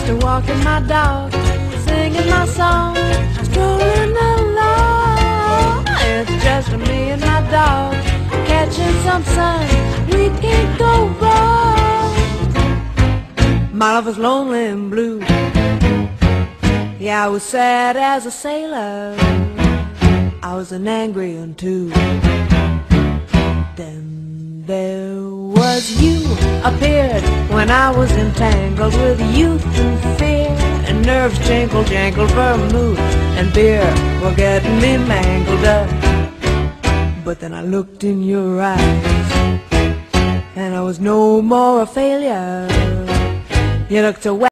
walking my dog, singing my song, strolling along. It's just me and my dog, catching some sun. We can't go wrong. My love was lonely and blue. Yeah, I was sad as a sailor. I was an angry one too. Then there was you, appeared when I was entangled with youth and fear, and nerves jangled, vermouth and beer were getting me mangled up. But then I looked in your eyes, and I was no more a failure. You looked so